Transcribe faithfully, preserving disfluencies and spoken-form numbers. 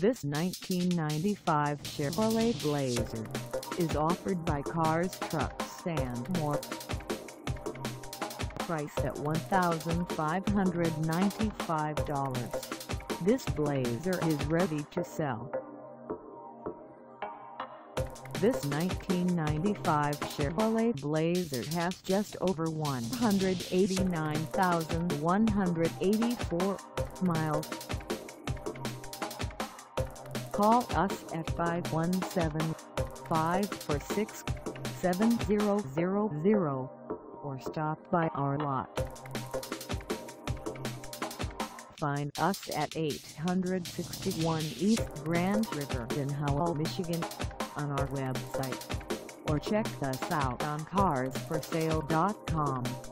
This nineteen ninety-five Chevrolet Blazer is offered by Cars Trucks and More. Priced at one thousand five hundred ninety-five dollars, this Blazer is ready to sell. This nineteen ninety-five Chevrolet Blazer has just over one hundred eighty-nine thousand one hundred eighty-four miles. Call us at five one seven, five four six, seven zero zero zero or stop by our lot. Find us at eight sixty-one East Grand River in Howell, Michigan on our website, or check us out on cars for sale dot com.